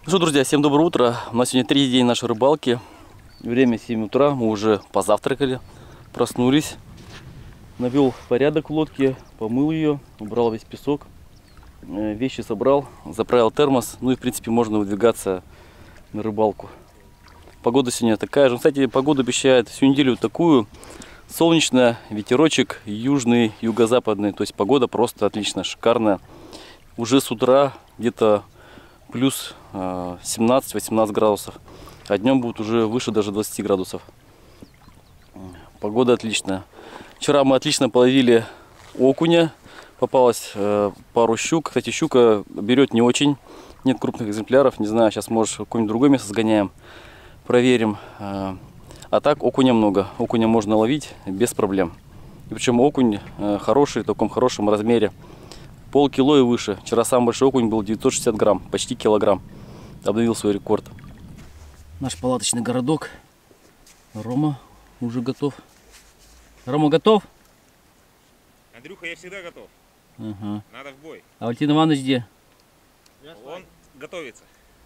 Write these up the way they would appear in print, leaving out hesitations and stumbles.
Ну что, друзья, всем доброе утро. У нас сегодня третий день нашей рыбалки. Время 7 утра. Мы уже позавтракали, проснулись. Навел порядок в лодке, помыл ее, убрал весь песок. Вещи собрал, заправил термос. Ну и, в принципе, можно выдвигаться на рыбалку. Погода сегодня такая же. Кстати, погода обещает всю неделю такую. Солнечная, ветерочек, южный, юго-западный. То есть погода просто отлично, шикарная. Уже с утра где-то плюс 17-18 градусов. А днем будет уже выше даже 20 градусов. Погода отличная. Вчера мы отлично половили окуня. Попалось пару щук. Кстати, щука берет не очень. Нет крупных экземпляров. Не знаю, сейчас, может, в какое-нибудь другое место сгоняем. Проверим. А так окуня много. Окуня можно ловить без проблем. И причем окунь хороший, в таком хорошем размере. Полкило и выше. Вчера самый большой окунь был 960 грамм, почти килограмм. Обновил свой рекорд. Наш палаточный городок. Рома уже готов. Рома готов? Андрюха, я всегда готов. Ага. Надо в бой. А Валентин Иванович где? Он готовится.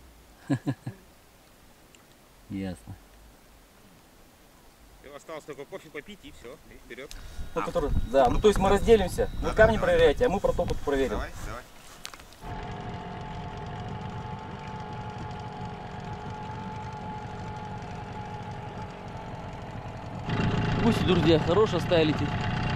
Ясно. Осталось только кофе попить и все. И вперед. Да, ну то есть мы разделимся. Вы камни проверяете, а мы протоку проверим. Давай, давай. Гуси, друзья, хорошая стая летит.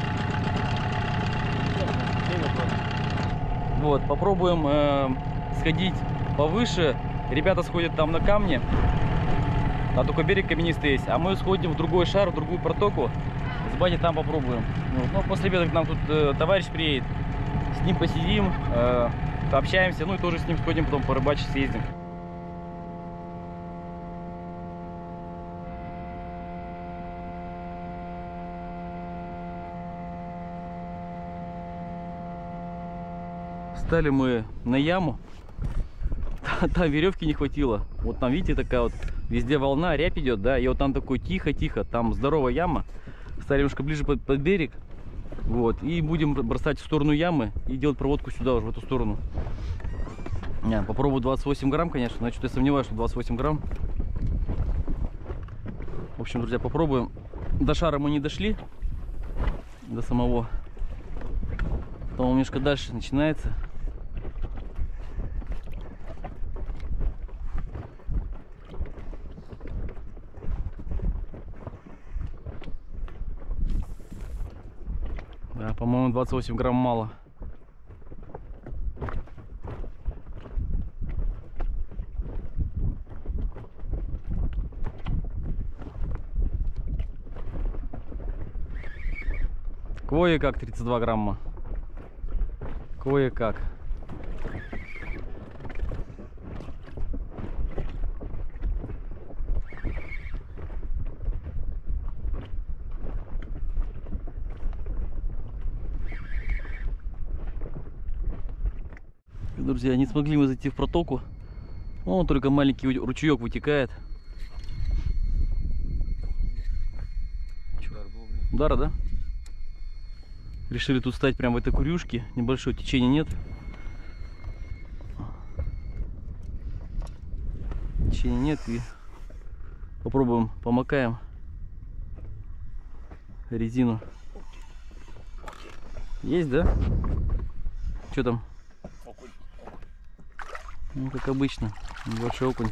Вот, попробуем сходить повыше. Ребята сходят там на камни. Там только берег каменистый есть. А мы сходим в другой шар, в другую протоку. С Бани там попробуем. Ну, после обеда к нам тут товарищ приедет. С ним посидим, пообщаемся. Ну и тоже с ним сходим, потом порыбачить, съездим. Встали мы на яму. Там веревки не хватило. Вот там, видите, такая вот везде волна, рябь идет, да, и вот там такой тихо-тихо, там здоровая яма. Стали немножко ближе под берег. Вот, и будем бросать в сторону ямы и делать проводку сюда, уже в эту сторону. Попробую 28 грамм, конечно, но что-то я сомневаюсь, что 28 грамм. В общем, друзья, попробуем. До шара мы не дошли, до самого. Потом немножко дальше начинается. Да, по-моему, 28 грамм мало. Кое-как 32 грамма. Кое-как. Друзья, не смогли мы зайти в протоку. Вон только маленький ручеек вытекает. Удара, да? Решили тут стать прямо в этой курюшке. Небольшое течение нет. Течения нет. И попробуем, помакаем резину. Есть, да? Что там? Ну, как обычно, небольшой окунь.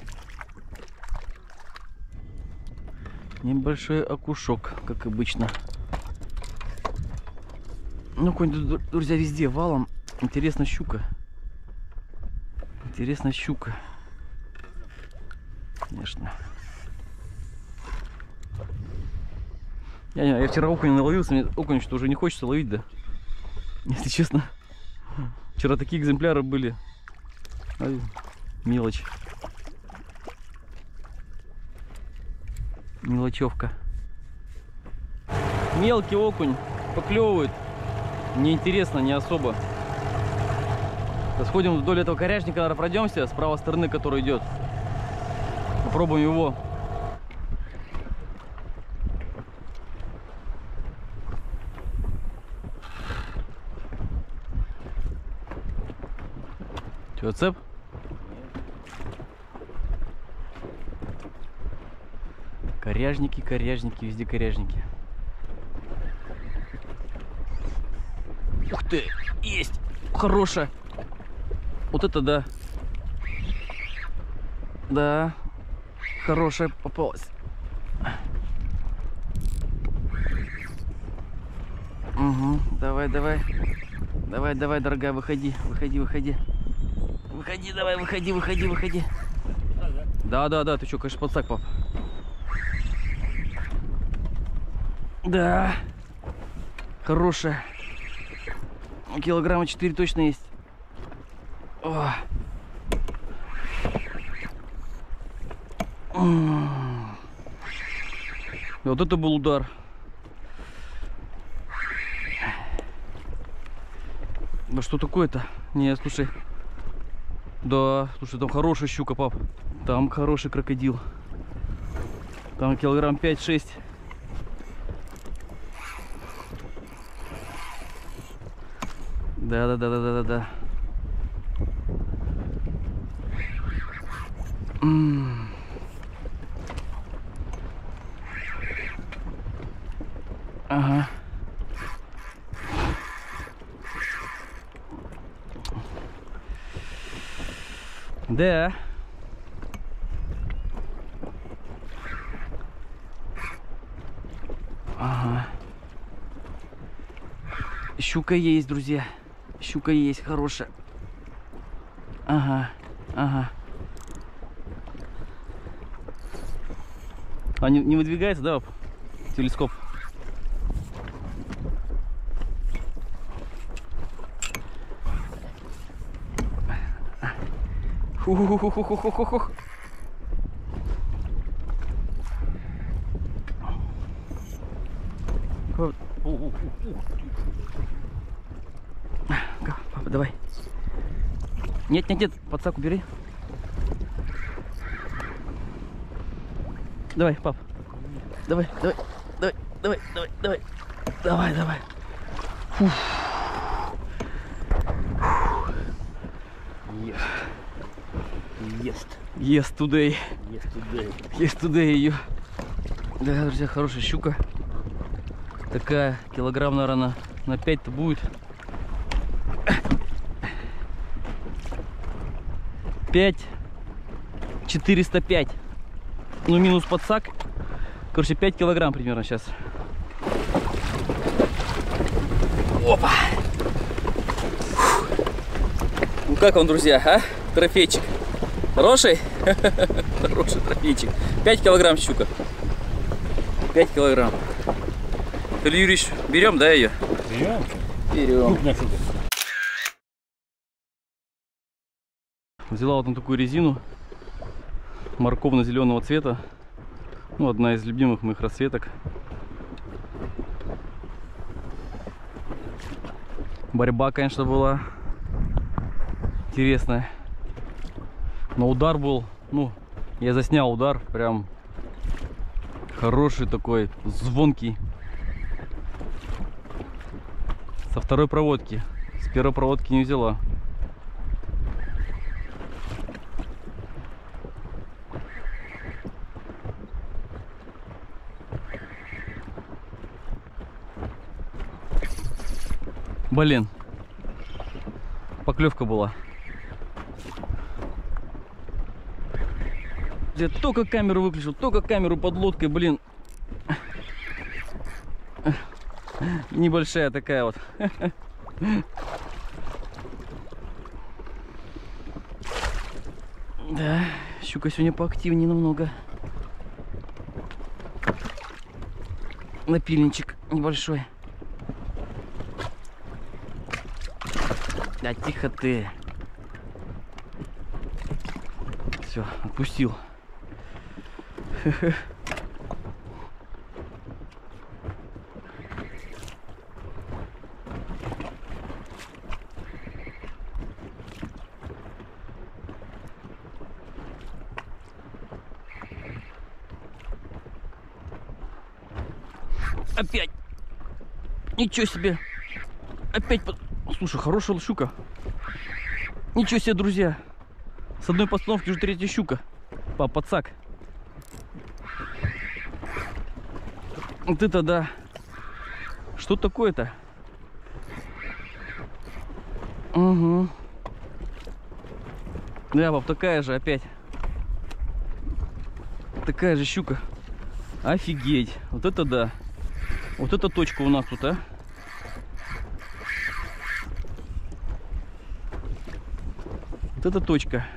Небольшой окушок, как обычно. Ну, окунь, друзья, везде валом. Интересно, щука. Интересно, щука. Конечно. Я вчера окунь наловился, мне окунь что уже не хочется ловить, да? Если честно. Вчера такие экземпляры были. Ой, мелочь. Мелочевка. Мелкий окунь поклевывает. Неинтересно, не особо. Сходим вдоль этого коряжника, наверное, пройдемся с правой стороны, который идет. Попробуем его. Что, цеп? Коряжники, коряжники, везде коряжники. Ух ты, есть, хорошая. Вот это да. Да, хорошая попалась. Угу, давай, давай. Давай, давай, дорогая, выходи, выходи, выходи. Выходи, давай, выходи, выходи, выходи. Да, да, да, ты что, конечно, подсак, пап. Да, хорошая. Килограмма 4 точно есть. О. Вот это был удар. Да что такое-то? Не, слушай. Да, слушай, там хорошая щука, пап. Там хороший крокодил. Там килограмм 5-6. Да. Ага. Да. Ага. Щука есть, друзья. Щука есть, хорошая. Ага, ага. А не выдвигается, да, телескоп? Ху-ху-ху-ху-ху-ху-ху. Папа, давай. Нет, нет, нет, подсак убери. Давай, пап. Давай, давай, давай, давай, давай, давай. Давай, давай. Фух. Yes today. Yes today ее. Да, друзья, хорошая щука. Такая, килограмм, наверное, на 5-то будет. 5,405. Ну, минус подсак. Короче, 5 килограмм примерно сейчас. Опа! Ну как вам, друзья, а? Трофейчик. Хороший? Хороший трофейчик. 5 килограмм щука. 5 килограмм. Илья Юрьевич, берем, да, ее? Берем. Берем. Взяла вот на такую резину морковно-зеленого цвета. Ну, одна из любимых моих расцветок. Борьба, конечно, была интересная. Но удар был, ну, я заснял удар, прям хороший такой, звонкий. Со второй проводки. С первой проводки не взяла. Блин, поклевка была. Я только камеру выключил, только камеру под лодкой, блин. Небольшая такая вот. Да, щука сегодня поактивнее намного. Напильничек небольшой. Да тихо ты. Все, отпустил. Опять. Ничего себе. Опять. Слушай, хорошая щука. Ничего себе, друзья. С одной постановки уже третья щука. Подсак. Вот это да. Что такое-то? Угу. Да, пап, такая же опять. Такая же щука. Офигеть. Вот это да. Вот эта точка у нас тут, а. Вот эта точка.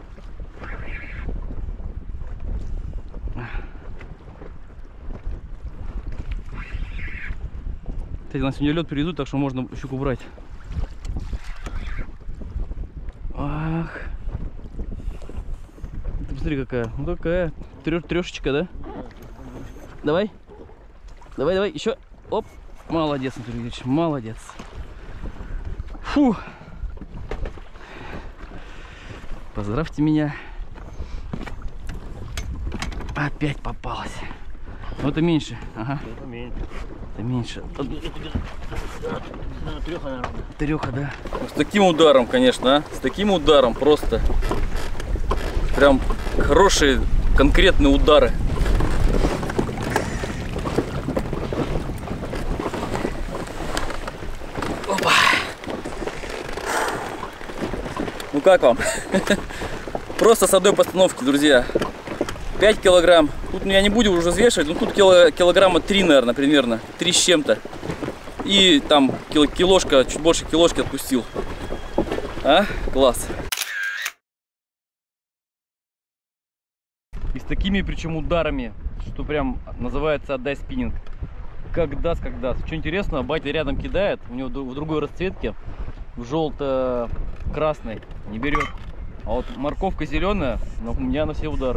Кстати, у нас сегодня лед привезут, так что можно щуку брать. Ах. Ты посмотри, какая. Ну такая. Трешечка, да? Давай. Давай, давай. Еще. Оп. Молодец, Анатолий Ильич. Молодец. Фу. Поздравьте меня. Опять попалась. Ну это меньше. Ага. Это меньше. Это меньше. Треха, наверное. Треха, да. С таким ударом, конечно, а? С таким ударом просто. Прям хорошие, конкретные удары. Опа. Ну как вам? Просто с одной постановки, друзья. 5 килограмм. Тут я не буду уже взвешивать, но тут килограмма 3, наверное, примерно. 3 с чем-то. И там киложка, чуть больше киложки отпустил. А? Класс. И с такими, причем, ударами, что прям называется отдай спиннинг. Как даст, как даст. Что интересно, батя рядом кидает, у него в другой расцветке, в желто-красной, не берет. А вот морковка зеленая, но у меня на все удары.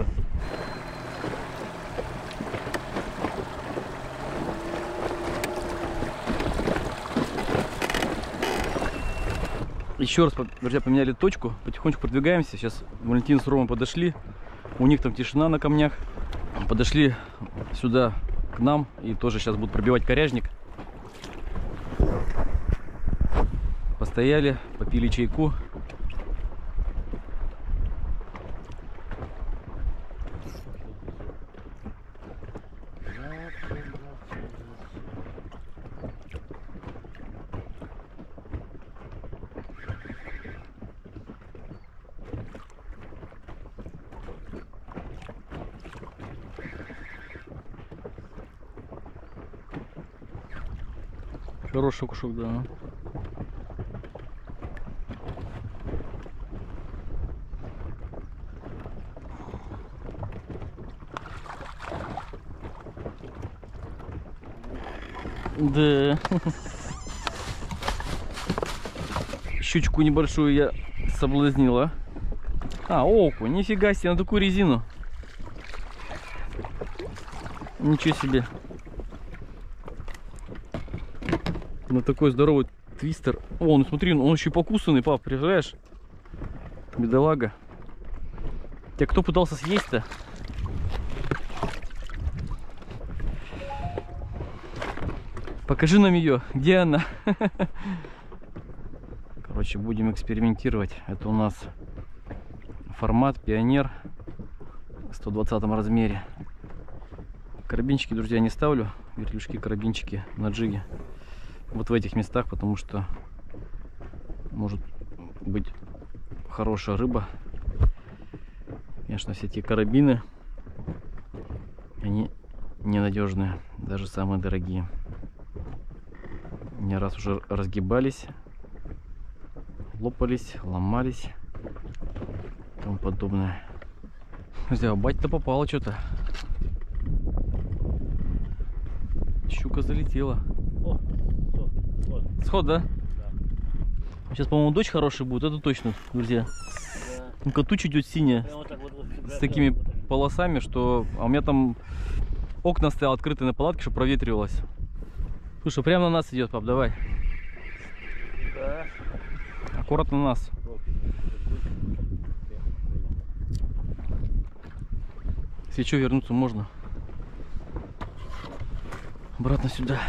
Еще раз, друзья, поменяли точку, потихонечку продвигаемся. Сейчас Валентин с Ромой подошли, у них там тишина на камнях. Подошли сюда к нам и тоже сейчас будут пробивать коряжник. Постояли, попили чайку. Хороший кушок, да. Да. Щучку небольшую я соблазнила. А, окунь, нифига себе, на такую резину. Ничего себе. На такой здоровый твистер. О, ну смотри, он еще покусанный, пап, представляешь? Бедолага. Тебя кто пытался съесть-то? Покажи нам ее. Где она? Короче, будем экспериментировать. Это у нас формат Пионер в 120 размере. Карабинчики, друзья, не ставлю. Вертлюжки, карабинчики на джиге. Вот в этих местах, потому что может быть хорошая рыба. Конечно, все эти карабины, они ненадежные, даже самые дорогие. Не раз уже разгибались, лопались, ломались и тому подобное. Друзья, бать-то попало что-то. Щука залетела. О, сход. Сход, да? Да. Сейчас, по-моему, дождь хороший будет, это точно, друзья. Да. Ну-ка, туча идет синяя, Прямо вот так вот, с такими полосами, что... А у меня там окна стояли открыты на палатке, чтобы проветривалось. Слушай, прямо на нас идет, пап, давай. Да. Аккуратно на нас. Если что, вернуться можно. Обратно сюда.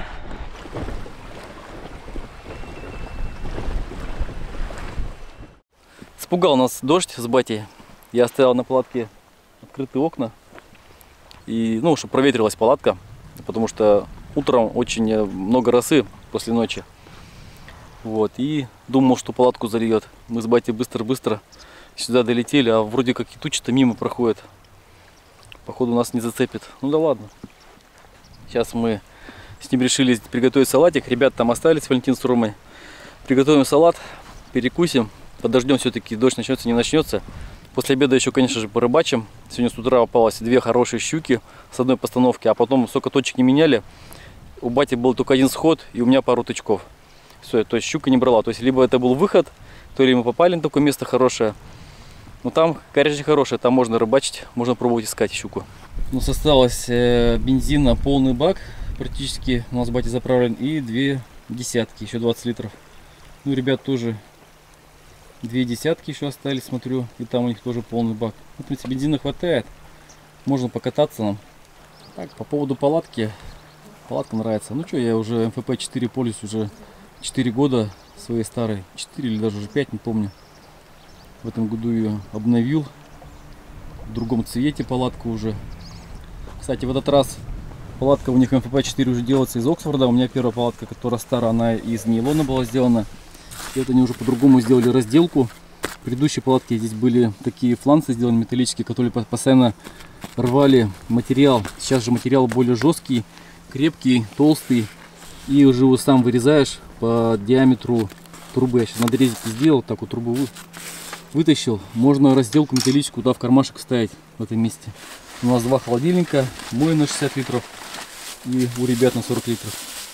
Спугал нас дождь с батей. Я оставил на палатке открытые окна. И, ну, чтобы проветрилась палатка. Потому что утром очень много росы после ночи. Вот, и думал, что палатку зальет. Мы с батей быстро-быстро сюда долетели, а вроде как и тучи-то мимо проходят. Походу нас не зацепит. Ну да ладно. Сейчас мы с ним решили приготовить салатик. Ребята там остались, Валентин с Ромой. Приготовим салат, перекусим. Подождем все-таки, дождь начнется, не начнется. После обеда еще, конечно же, порыбачим. Сегодня с утра попалось 2 хорошие щуки с одной постановки, а потом столько точек не меняли. У бати был только один сход, и у меня пару тычков. Все, то есть щука не брала. То есть либо это был выход, то ли мы попали на такое место хорошее. Но там коряжа хорошая, там можно рыбачить, можно пробовать искать щуку. У нас осталось бензина полный бак, практически у нас батя заправлен, и 2 десятки, еще 20 литров. Ну, ребят тоже 2 десятки еще остались, смотрю, и там у них тоже полный бак. В принципе, бензина хватает, можно покататься нам. Так, по поводу палатки, палатка нравится. Ну что, я уже МФП-4 пользуюсь уже 4 года своей старой, 4 или даже уже 5, не помню. В этом году ее обновил, в другом цвете палатка уже. Кстати, в этот раз палатка у них МФП-4 уже делается из Оксфорда. У меня первая палатка, которая старая, она из нейлона была сделана. И вот они уже по-другому сделали разделку. В предыдущей палатке здесь были такие фланцы сделаны металлические, которые постоянно рвали материал. Сейчас же материал более жесткий, крепкий, толстый. И уже его сам вырезаешь по диаметру трубы. Я сейчас надрезики сделал, так вот трубу вытащил. Можно разделку металлическую туда в кармашек вставить в этом месте. У нас 2 холодильника, мой на 60 литров и у ребят на 40 литров.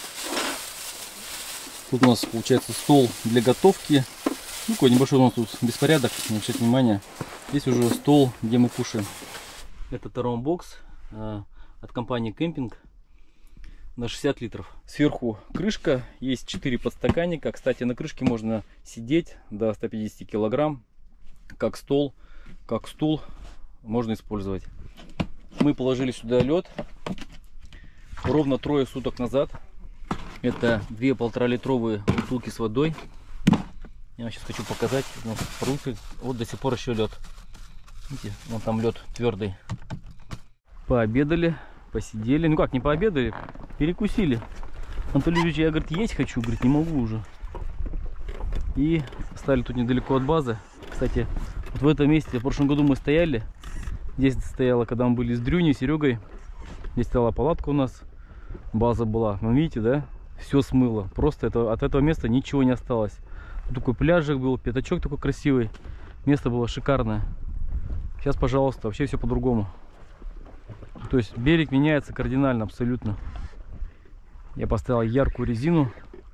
Тут у нас получается стол для готовки. Ну, какой небольшой у нас тут беспорядок, не обращайте внимания. Здесь уже стол, где мы кушаем. Это Таромбокс от компании Кемпинг на 60 литров. Сверху крышка, есть 4 подстаканника. Кстати, на крышке можно сидеть до 150 килограмм. Как стол, как стул можно использовать. Мы положили сюда лед ровно 3 суток назад. Это 2 1,5-литровые бутылки с водой. Я вам сейчас хочу показать. Вот до сих пор еще лед. Видите, вон там лед твердый. Пообедали, посидели. Ну как, не пообедали, перекусили. Анатолий Юрьевич, я, говорит, есть хочу, говорит, не могу уже. И стали тут недалеко от базы. Кстати, вот в этом месте в прошлом году мы стояли. Здесь стояла, когда мы были с Дрюней, Серегой. Здесь стояла палатка у нас. База была. Вы видите, да? Все смыло. Просто от этого места ничего не осталось. Тут такой пляжик был, пятачок такой красивый. Место было шикарное. Сейчас, пожалуйста, вообще все по-другому. То есть берег меняется кардинально, абсолютно. Я поставил яркую резину.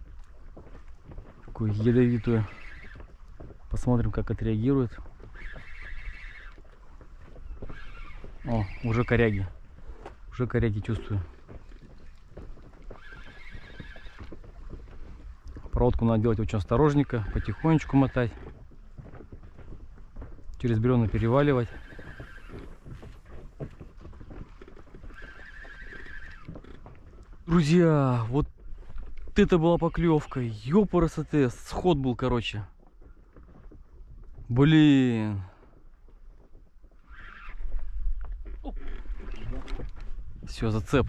Такую ядовитую. Посмотрим, как отреагирует. О, уже коряги. Уже коряги чувствую. Проводку надо делать очень осторожненько, потихонечку мотать. Через бревна переваливать. Друзья, вот это была поклевка. Ёпарасоте, сход был, короче. Блин. Все, зацеп.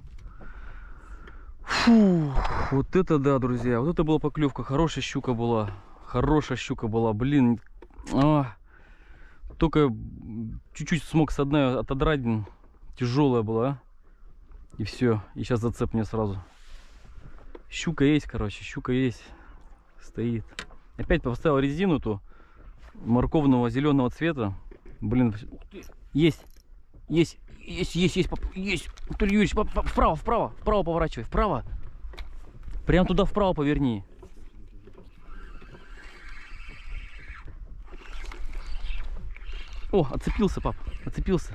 Фу, вот это да, друзья. Вот это была поклевка. Хорошая щука была. Хорошая щука была. Блин. Только чуть-чуть смог с одной отодрать. Тяжелая была. И все. И сейчас зацеп мне сразу. Щука есть, короче. Щука есть. Стоит. Опять поставил резину ту. Морковного зеленого цвета. Блин. Есть. Есть. Есть. Анатолий Юрьевич, вправо поворачивай. Вправо. Прям туда вправо поверни. О, отцепился, пап. Отцепился.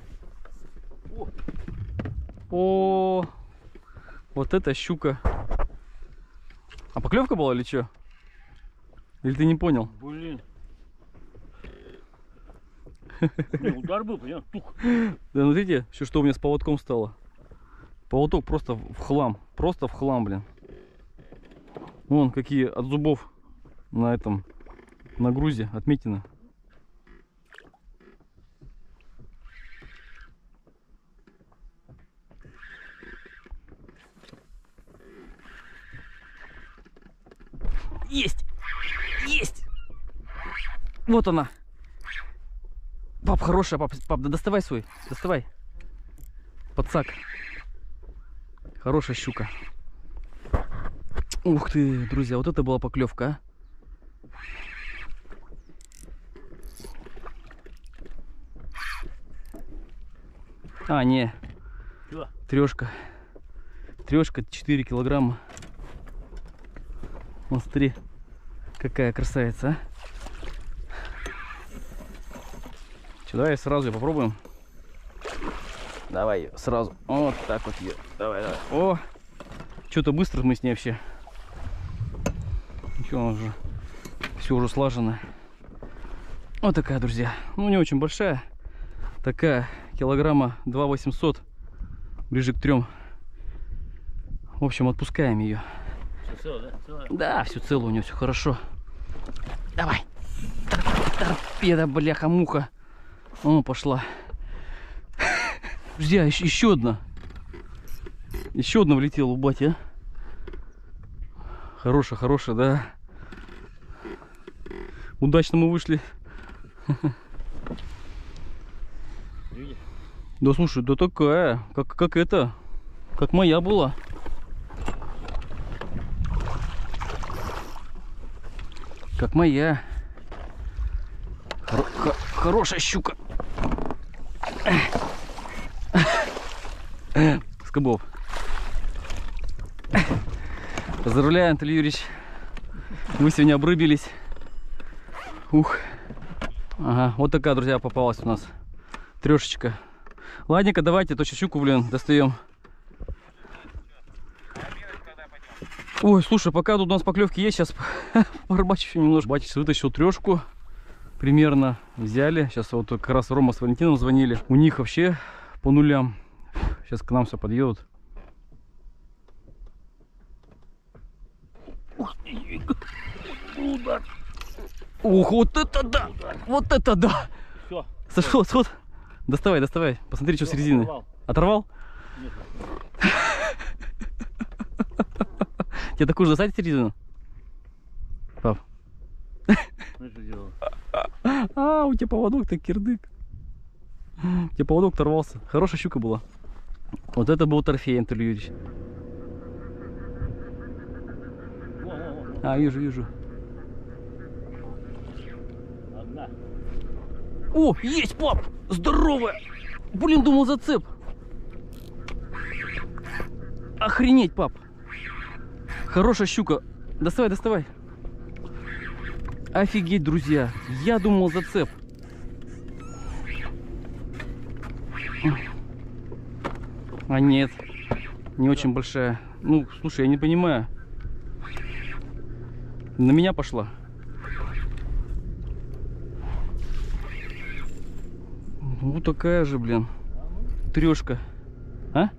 О, вот это щука. А поклевка была или что? Или ты не понял? Блин. Не, удар был, понятно, тух. Да, ну видите, что у меня с поводком стало. Поводок просто в хлам. Просто в хлам, блин. Вон какие от зубов на этом, на грузе отметины. Есть! Есть! Вот она. Пап, хорошая, пап, да доставай свой. Доставай. Подсак. Хорошая щука. Ух ты, друзья, вот это была поклевка, а? Не. Чё? Трешка. Трешка 4 килограмма. Вот смотри, какая красавица, а. Че, давай сразу попробуем. Давай сразу. Вот так вот ее. Давай, давай. О! Что-то быстро мы с ней вообще. Ничего, уже все уже слажено. Вот такая, друзья. Ну, не очень большая. Такая, килограмма 2 800. Ближе к 3. В общем, отпускаем ее. Всё целое, да? Целое? Да, все целое у нее, все хорошо. Давай. Торпеда, бляха-муха. О, пошла. Друзья, еще одна. Еще одна влетела у бати, а? Хорошая, хорошая, да. Удачно мы вышли. Видишь? Да слушай, да такая, как это, как моя была. Как моя. Хорошая щука. Скобов. Поздравляю, Анатолий Юрьевич. Вы сегодня обрыбились. Ух. Ага, вот такая, друзья, попалась у нас. Трешечка. Ладненько, давайте точно щуку, блин, достаем. Ой, слушай, пока тут у нас поклевки есть, сейчас порыбачу еще немножко. Батич вытащил трешку. Примерно взяли. Сейчас вот как раз Рома с Валентином звонили. У них вообще по нулям. Сейчас к нам все подъедут. Ух, вот это да! Вот это да! Все. Сошел, вот. Доставай, доставай. Посмотри, что с резины. Оторвал. Оторвал? Нет. Тебе такую же достать резину? Пап. Ну что делал? А, у тебя поводок-то кирдык. У тебя поводок оторвался. Хорошая щука была. Вот это был трофей, Анатолий Юрьевич. Во. А, вижу, вижу. Одна. О, есть, пап! Здоровая! Блин, думал зацеп. Охренеть, пап! Хорошая щука. Доставай, доставай. Офигеть, друзья. Я думал зацеп. А нет. Не очень большая. Ну, слушай, я не понимаю. На меня пошла. Вот такая же, блин. Трешка. А?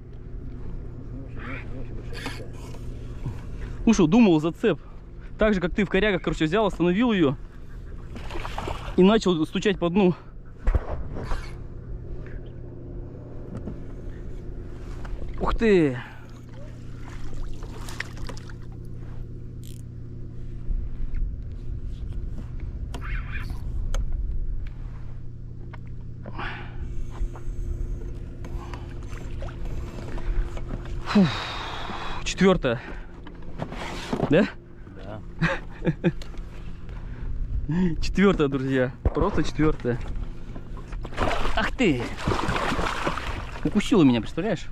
Ну что, думал зацеп. Так же, как ты в корягах, короче, взял, остановил ее. И начал стучать по дну. Ух ты! Фух. 4-я. Да? Да. 4-я, друзья. Просто 4-я. Ах ты! Укусила меня, представляешь?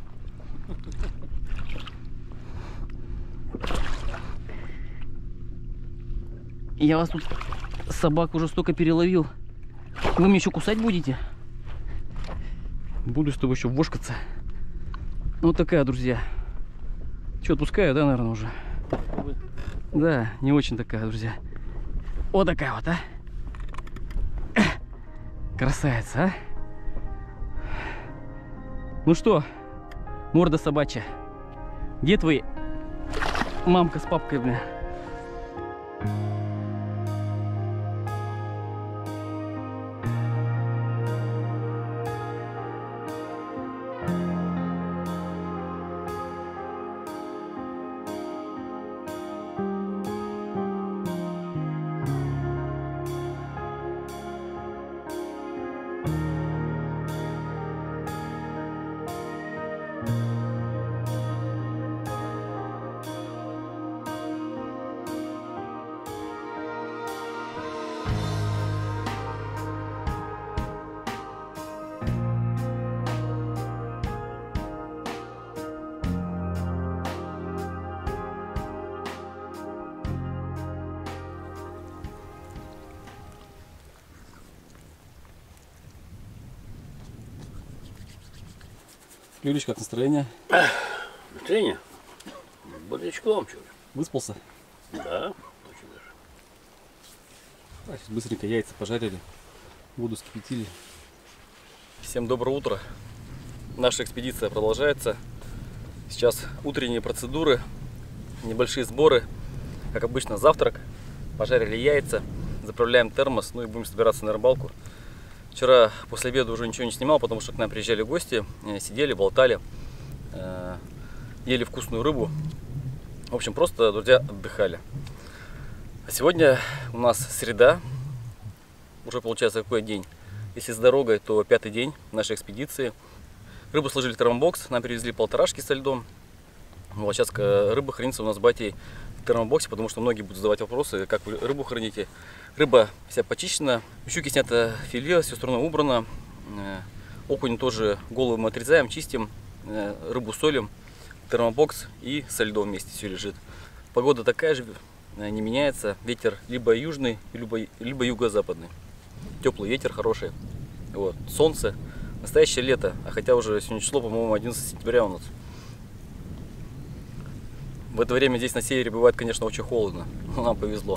Я вас тут, собак, уже столько переловил. Вы мне еще кусать будете? Буду с тобой еще вошкаться. Вот такая, друзья. Че, отпускаю, да, наверное, уже? Да, не очень такая, друзья. Вот такая вот, а? Красавица, а? Ну что, морда собачья, где твои мамка с папкой, бля? Юрич, как настроение? Настроение? Бодрячком, что ли? Выспался? Да, очень даже. Сейчас быстренько яйца пожарили, воду скипятили. Всем доброе утро. Наша экспедиция продолжается. Сейчас утренние процедуры, небольшие сборы. Как обычно, завтрак. Пожарили яйца, заправляем термос, ну и будем собираться на рыбалку. Вчера после обеда уже ничего не снимал, потому что к нам приезжали гости, сидели, болтали, ели вкусную рыбу. В общем, просто, друзья, отдыхали. А сегодня у нас среда, уже получается какой день. Если с дорогой, то 5-й день нашей экспедиции. Рыбу сложили в термобокс, нам привезли полторашки со льдом. Вот сейчас рыба хранится у нас с батей в термобоксе, потому что многие будут задавать вопросы, как вы рыбу храните. Рыба вся почищена, у щуки снято филе, все стороны убрано. Окунь тоже голову мы отрезаем, чистим, рыбу солим, термобокс и со льдом вместе все лежит. Погода такая же, не меняется, ветер либо южный, либо юго-западный. Теплый ветер хороший, вот, солнце, настоящее лето, а хотя уже сегодня число, по-моему, 11 сентября у нас. В это время здесь на севере бывает, конечно, очень холодно, но нам повезло.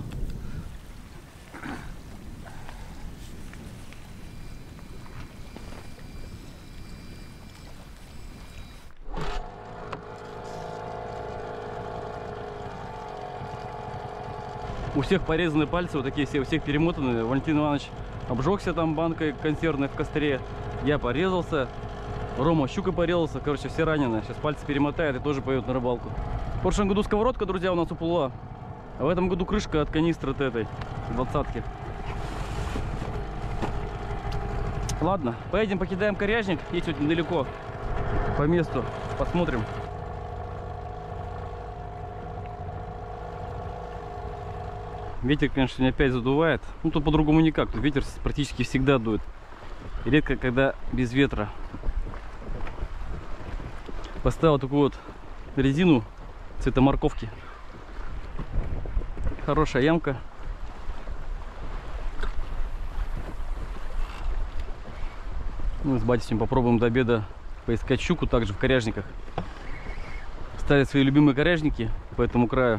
У всех порезаны пальцы, вот такие все, у всех перемотаны. Валентин Иванович обжегся там банкой консервной в костре. Я порезался. Рома щукой порезался. Короче, все ранены. Сейчас пальцы перемотает и тоже поедут на рыбалку. В прошлом году сковородка, друзья, у нас уплыла. А в этом году крышка от канистры от этой 20-ки. Ладно, поедем, покидаем коряжник. Есть вот недалеко по месту. Посмотрим. Ветер, конечно, сегодня опять задувает. Ну, тут по-другому никак. Тут ветер практически всегда дует. И редко, когда без ветра. Поставил такую вот резину цвета морковки. Хорошая ямка. Мы с батей попробуем до обеда поискать щуку также в коряжниках. Ставят свои любимые коряжники по этому краю.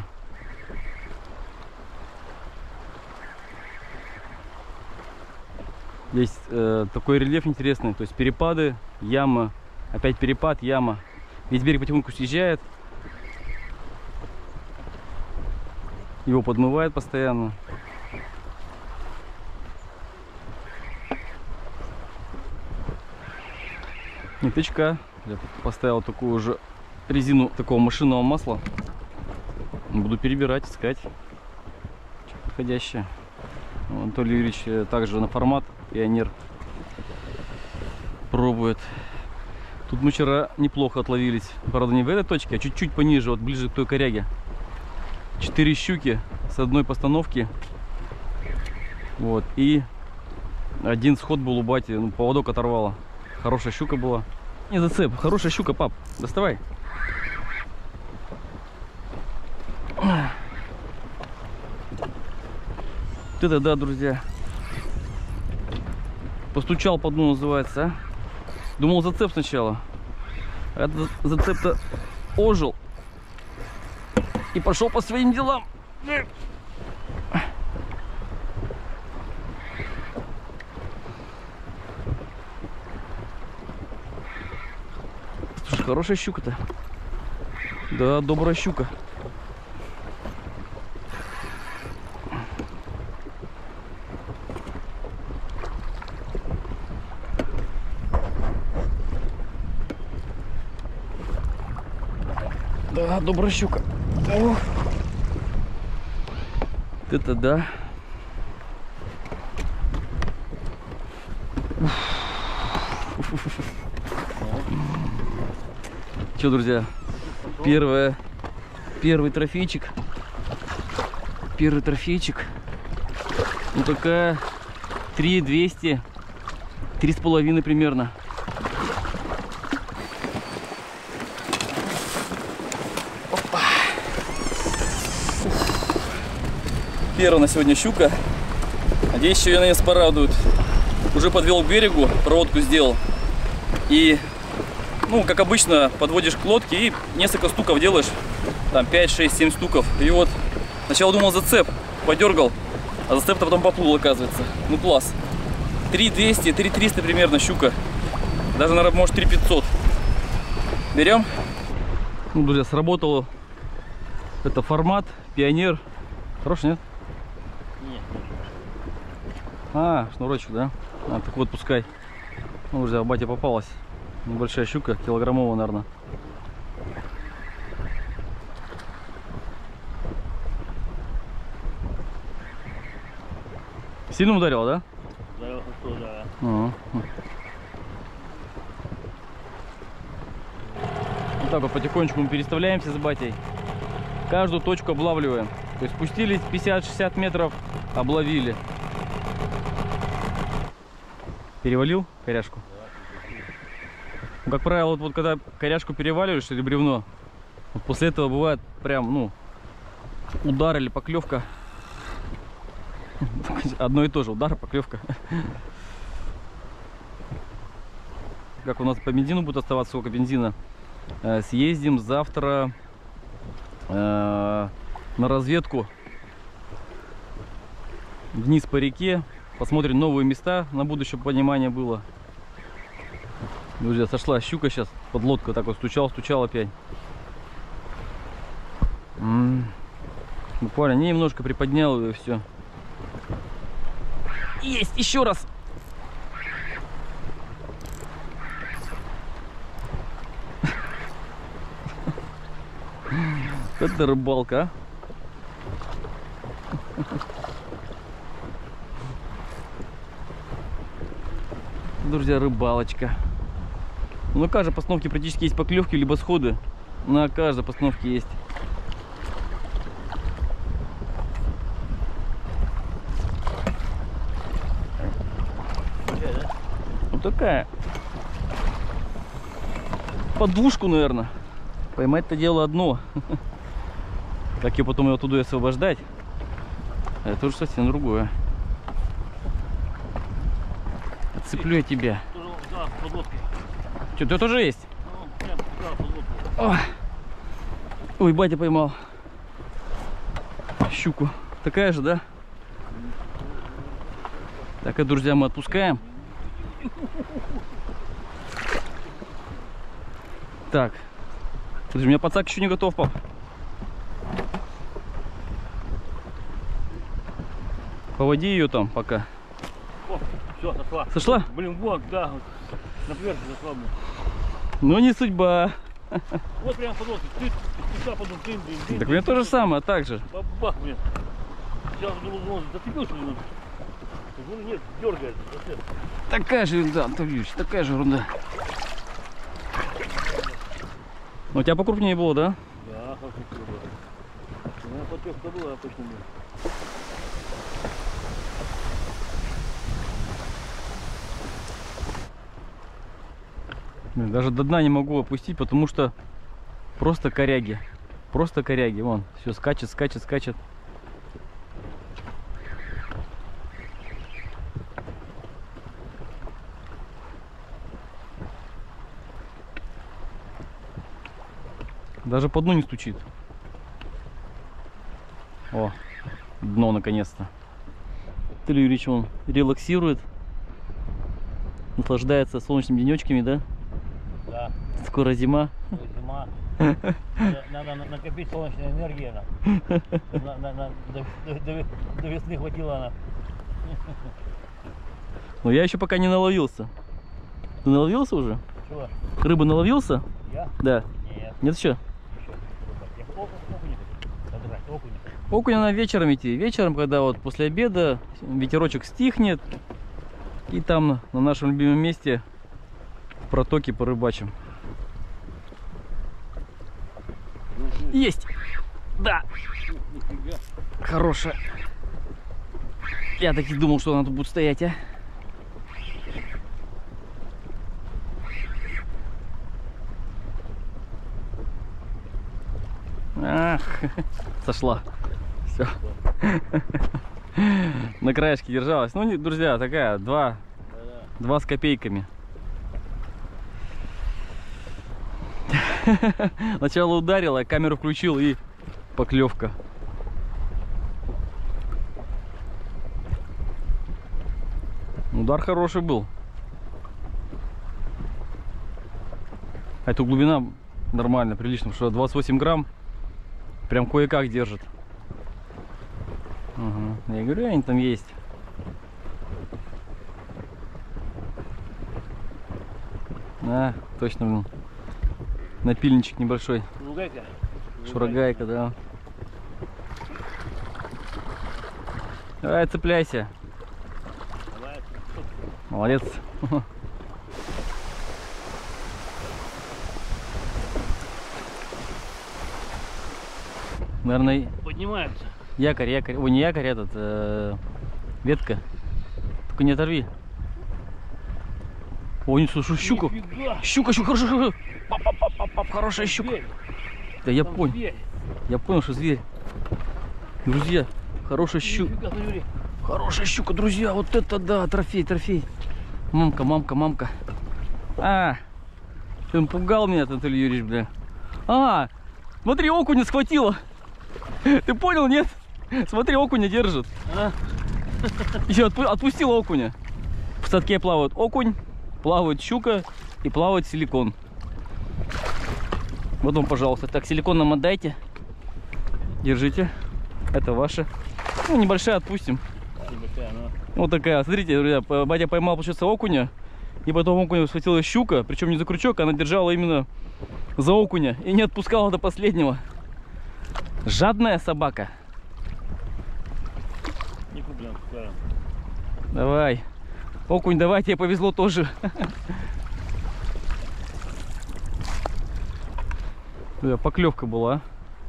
Здесь такой рельеф интересный, то есть перепады, яма, опять перепад, яма. Весь берег потихоньку съезжает. Его подмывает постоянно. Ниточка. Я поставил такую уже резину такого машинного масла. Буду перебирать, искать что подходящее. Анатолий Юрьевич также на формат Пионер пробует. Тут мы вчера неплохо отловились. Правда, не в этой точке, а чуть-чуть пониже, вот ближе к той коряге. 4 щуки с одной постановки. Вот. И один сход был у бати. Ну, поводок оторвало. Хорошая щука была. Не зацеп. Хорошая щука, пап. Доставай. Это да, друзья. Постучал по дну, называется, а? Думал, зацеп сначала. А этот зацеп-то ожил. И пошел по своим делам. Слушай, хорошая щука-то. Да, добрая щука. Да, добрая щука. Ох. Это да. Че, друзья, первый трофейчик. Первый трофейчик. Ну такая 3200, 3,5 примерно. Первая на сегодня щука. Надеюсь, что ее наконец порадуют. Уже подвел к берегу, проводку сделал. И Ну, как обычно, подводишь к лодке и несколько стуков делаешь. Там 5, 6, 7 стуков. И вот сначала думал зацеп, подергал, а зацеп-то потом поплыл, оказывается. Ну, класс. 3200, 3300 примерно щука. Даже, наверное, может 3500. Берем. Ну, друзья, сработал это формат Пионер. Хороший, нет? Нет. А, шнурочек, да? А, так вот, пускай. Ну, друзья, батя попалась. Небольшая щука, килограммовая, наверное. Сильно ударил, да? Да, да. Вот так вот потихонечку мы переставляемся с батей. Каждую точку облавливаем. То есть спустились 50-60 метров, обловили. Перевалил коряшку? Ну, как правило, вот когда коряшку переваливаешь или бревно, вот после этого бывает прям, ну, удар или поклевка. Одно и то же, удар, поклевка. Как у нас по бензину будет оставаться, сколько бензина? Съездим завтра на разведку вниз по реке, посмотрим новые места, на будущее понимание было. Друзья, сошла щука сейчас под лодку, так вот стучал опять. Буквально немножко приподнял ее и все. Есть, еще раз. Это рыбалка, а? Друзья, рыбалочка. На каждой постановке практически есть поклевки, либо сходы. На каждой постановке есть. Вот такая. Подушку, наверное. Поймать-то дело одно. Как ее потом оттуда освобождать, это уже совсем другое. Отцеплю я тебя. Да, под лодкой. Что, ты тоже есть? Ну, прям, да, под лодкой. Ой, батя поймал щуку. Такая же, да? Так, это, друзья, мы отпускаем. Так. У меня подсак еще не готов, пап. Поводи ее там пока. О, все, сошла. Сошла? Блин, вот, да. На поверхности зашла, блин. Ну не судьба. Вот прям под лодкой. Ты потом ты. Так у меня то же самое, так же. Бабах, блин. Сейчас думал, зацепился немного. Ну нет, дергается. Такая же ерунда, Антон Юрьевич, такая же ерунда. У тебя покрупнее было, да? Да, хорошо было. У меня подпевка была, а точно нет. Даже до дна не могу опустить, потому что просто коряги. Просто коряги. Вон, все скачет, скачет, скачет. Даже по дну не стучит. О, дно наконец-то. Виталий Юрьевич, он релаксирует, наслаждается солнечными денечками, да? Да. Скоро зима. Зима. Надо накопить солнечную энергию. До весны хватило она. Но я еще пока не наловился. Ты наловился уже? Чего? Рыбы наловился? Я? Да. Нет. Нет еще? Окунь. Окунь надо вечером идти. Вечером, когда вот после обеда ветерочек стихнет. И там на нашем любимом месте в протоке порыбачим. Есть! Да! Хорошая. Я так и думал, что она тут будет стоять, а. Ах, сошла. Все. На краешке держалась. Ну, друзья, такая, два с копейками. Сначала ударил, а камеру включил и поклевка. Удар хороший был. А эта глубина нормально, прилично, потому что 28 грамм прям кое-как держит. Угу. Я говорю, они там есть. А, точно, блин. Напильничек небольшой. Шурагайка. Шурагайка, да. Давай, цепляйся. Давай. Молодец. Наверное, Поднимается. якорь, якорь. Ой, не якорь, этот, ветка. Только не оторви. О, не слушай, щука. Нифига. Щука, щука, хорошая, хорошая. Пап, хорошая щука. Зверь. Да я Там понял. зверь. Я понял, что зверь. Друзья, хорошая щука. Нифига, смотри. Хорошая щука, друзья. Вот это да, трофей, трофей. Мамка, мамка, мамка. А, ты напугал меня, Анатолий Юрьевич, бля. А, смотри, окуня схватила. Ты понял, нет? Смотри, окуня держит. А? Еще отпустила окуня. В садке плавают окунь, плавает щука и плавает силикон. Вот вам, пожалуйста. Так, силикон нам отдайте. Держите. Это ваше. Ну, небольшая отпустим. Небольшая, но... Вот такая. Смотрите, друзья, батя поймал, получается, окуня. И потом окуня схватила щука. Причем не за крючок, она держала именно за окуня. И не отпускала до последнего. Жадная собака. Не куплен, скажем. Давай. Окунь, давай, тебе повезло тоже. Поклевка была.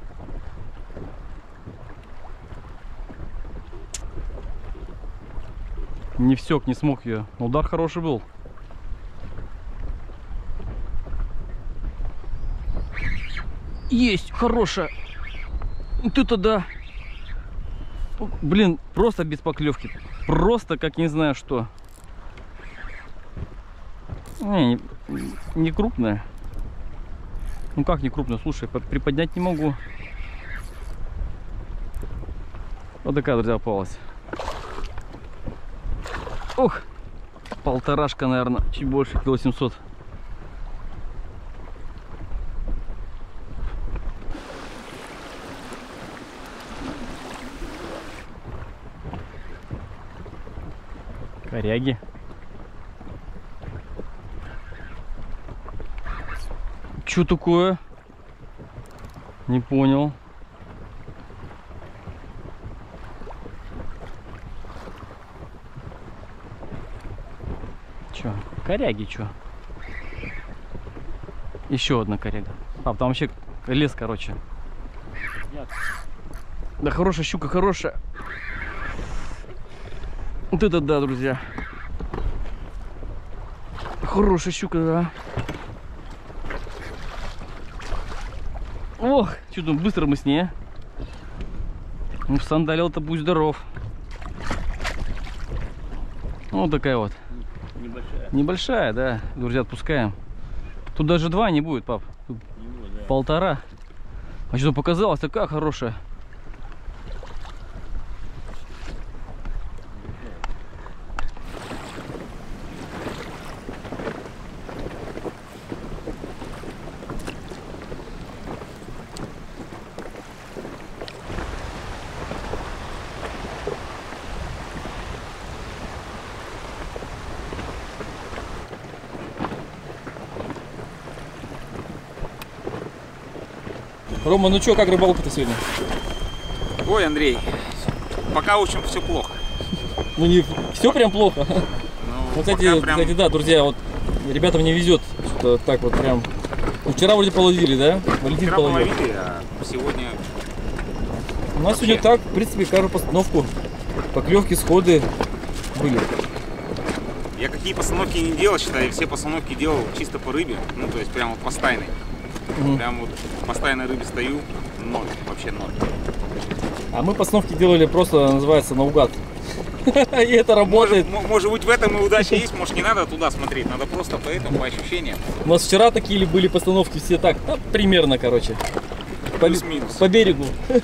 Не всек, не смог ее. Удар хороший был. Есть, хорошая. Вот это да. Блин, просто без поклевки. Просто как не знаю что. Не крупная. Ну как не крупная? Слушай, приподнять не могу. Вот такая, друзья, попалась. Ох, полторашка, наверное, чуть больше, кило 700. Коряги. Что такое? Не понял. Че? Коряги, что? Еще одна коряга. А, там вообще лес, короче. Нет. Да, хорошая щука, хорошая. Вот это да, друзья. Хорошая щука, да. Ох, что-то быстро мы с ней. Ну, сандалил-то будь здоров. Вот такая вот. Небольшая. Небольшая, да. Друзья, отпускаем. Тут даже 2 не будет, пап. Тут Не будет, да. 1,5. А что показалось, такая хорошая. Рома, ну что, как рыбалка-то сегодня? Ой, Андрей, пока, в общем, все плохо. Ну не все прям плохо. Ну, Ну, пока кстати, прям- кстати, да, друзья, вот ребятам не везет, что так вот прям. Ну, вчера вроде половили, да? Валентин Вчера половил. половили, а сегодня... У нас сегодня так, в принципе, каждую постановку, поклевки, сходы были. Я какие постановки не делал, считай, все постановки делал чисто по рыбе, ну, то есть прямо вот постоянной. Мгм. Прям вот в постоянной рыбе стою, ноль, вообще ноль. А мы постановки делали просто, называется, наугад. И это работает. Может быть, в этом и удача есть, может, не надо туда смотреть, надо просто по этому, по ощущениям. У нас вчера такие были постановки все так, да, примерно, короче. Плюс-минус. По берегу.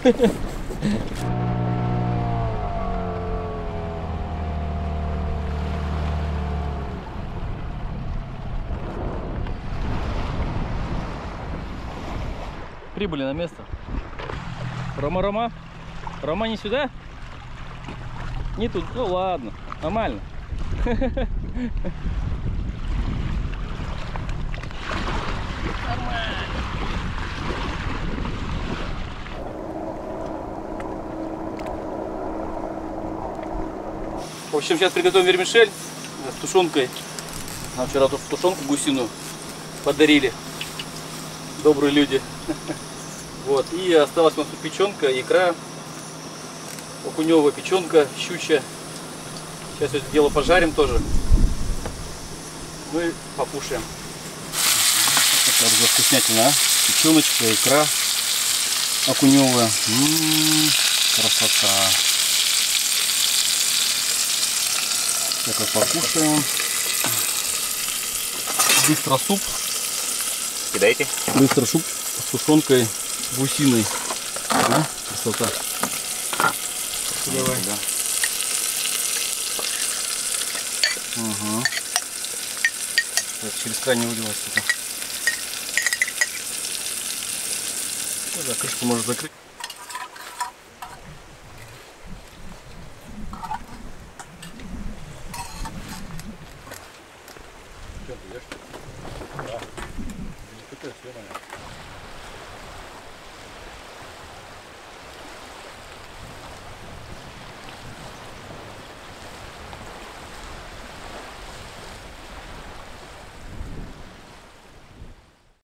Прибыли на место. Рома. Рома не сюда? Не тут. Ну ладно, нормально. В общем, сейчас приготовим вермишель с тушенкой. Нам вчера тушенку гусиную подарили. Добрые люди. Вот. И осталась у нас печенка, икра, окуневая печенка, щучья. Сейчас это дело пожарим тоже. Ну и покушаем. Такая вкуснятина, а? Печеночка, икра окуневая. Красота. Так, покушаем. Быстро суп. Кидайте. Быстро суп с тушенкой гусиной. А? Красота. Давай. Да. Угу. Так, через край не выливать. Да, крышку можно закрыть. Что ты ешь? Да.